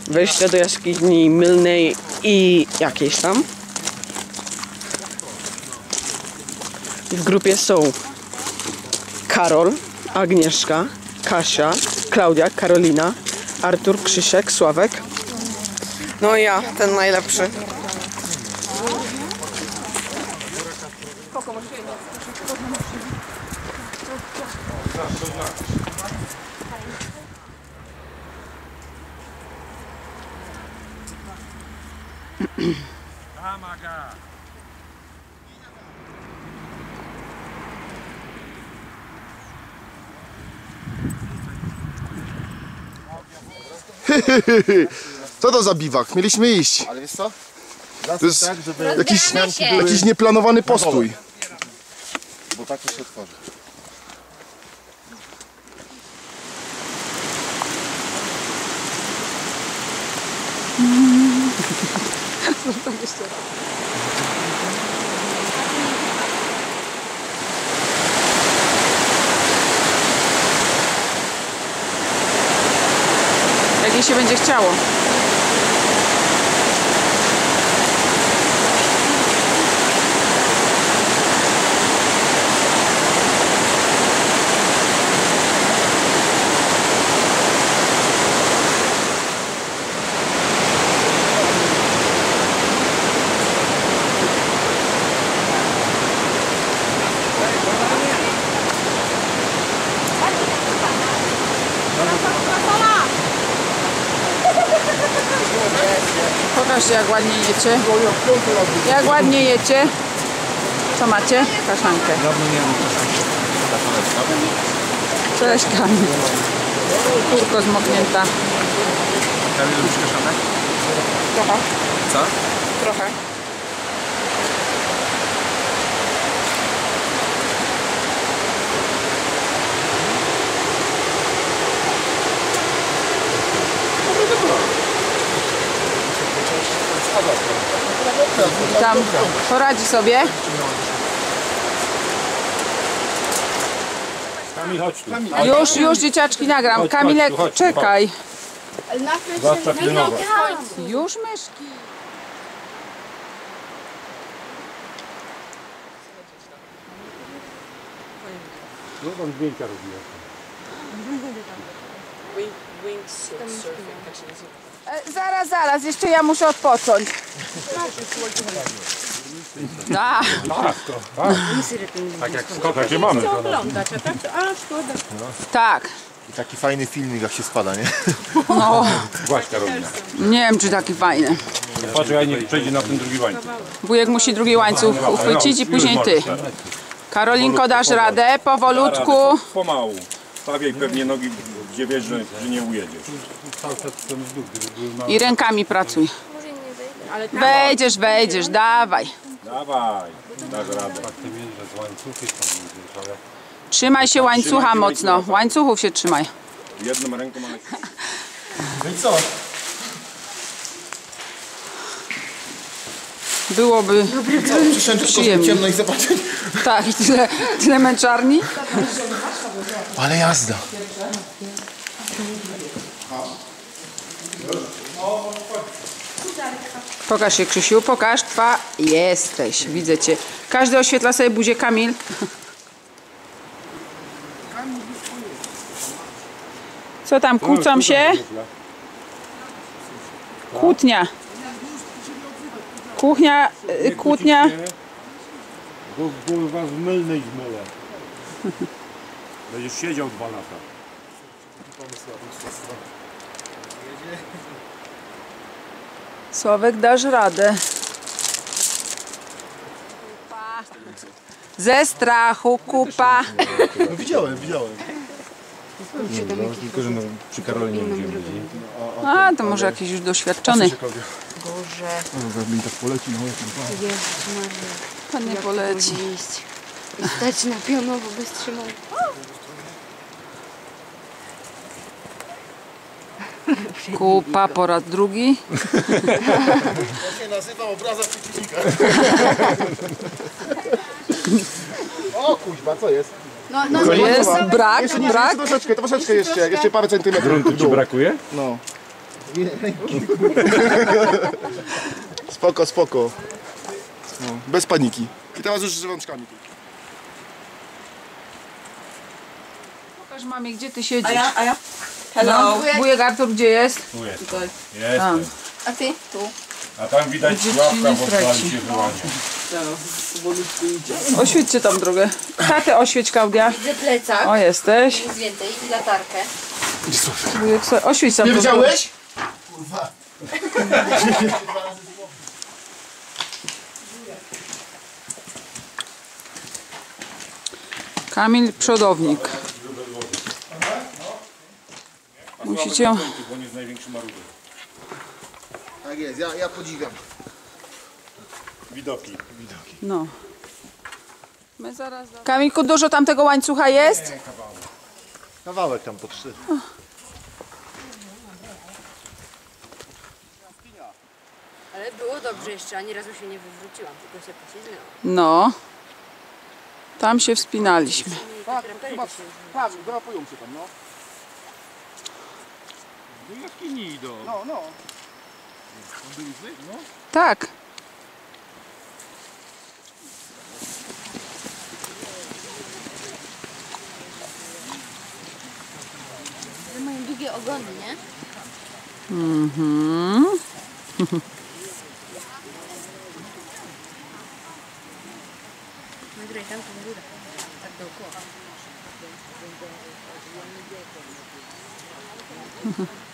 wejście do jaskini mylnej i jakiejś tam. W grupie są Karol, Agnieszka, Kasia, Klaudia, Karolina, Artur, Krzysiek, Sławek. No i ja, ten najlepszy. Co to za biwak? Mieliśmy iść. Ale wiesz co? To jest tak, żeby... jakiś nieplanowany postój. Bo tak to się otworzy. Jak jej się będzie chciało. Pokażcie, jak ładnie jecie. Jak ładnie jecie. Co macie? Kaszankę. Cześć, Kamil. Kurko zmoknięta. Kamil, lubisz kaszanek? Trochę. Co? Trochę. Tam poradzi sobie. Kamil, chodź tu. Już dzieciaczki nagram. Kamilek, chodź, czekaj. Zwłaszcza pilnować. Już myszki. No tam zdjęcia robię. Zaraz, jeszcze ja muszę odpocząć. Tak. Tak jak skok, takie mamy. Tak. I taki fajny filmik, jak się spada, nie? No, Właśnie, Karolina. nie wiem, czy taki fajny. Patrz, ja nie przejdzie na ten drugi łańcuch. Wujek musi drugi łańcuch uchwycić i później ty. Karolinko, dasz radę, powolutku. Pomału. Stawiaj pewnie nogi, gdzie wiesz, że nie ujedziesz. I rękami pracuj. Wejdziesz, dawaj. Dawaj, dasz radę. Trzymaj się łańcucha mocno. Łańcuchów się trzymaj. Jedną ręką mamy. No i co? Byłoby Przyszedłem tylko przyjemnie. ciemno i zobaczyć. Tak, i tyle męczarni. Ale jazda. Pokaż się, Krzysiu, pokaż. Jesteś, widzę cię. Każdy oświetla sobie buzię. Kamil. Co tam, kłócą się? Kłótnia. Kłótnia. Bo was w mylnej zmylę. Będziesz siedział 2 lata. Sławek, dasz radę. Ze strachu kupa. No widziałem. Nie, no, tylko że przy Karolinie będziemy być. A, to może jakiś już doświadczony. Boże. Mi tak poleci, no Pan nie poleci. I stać na pionowo bez trzymania. Kupa po raz drugi. To się nazywa obraza przeciwnika. O kuźba, co jest? No, Jest brak, Jeszcze brak. troszeczkę jeszcze parę centymetrów. Gruntu ci brakuje? No. Spoko, spoko. No, bez paniki. I teraz już z rączkami. Pokaż mamie, gdzie ty siedzisz. A ja? No, wujek Artur gdzie jest? Tu jest. Tam. Jestem. A ty? Tu. A tam widać Gdzie ci łapka, nie bo straci. stali się wyłania. Oświećcie tam drogę. Tatę oświeć, Klaudia. Widzę plecak. O, jesteś. Nic więcej. I latarkę. Wujek, oświeć tam Nie drogę. widziałeś? Kamil, przodownik. Musicie... Bo on jest największy maruder. Tak jest, ja podziwiam. Widoki. No. My zaraz... Kamilku, dużo tam tego łańcucha jest? Kawałek tam po 3. Ale było dobrze jeszcze, ani razu się nie wywróciłam, tylko się poślizgnęłam. No. Tam się wspinaliśmy. Tak, drapują się tam, no. Do jaskini idą. No. Tak. Ale mają długie ogony, nie? Nagraj tam tą górę. Tak dookoła.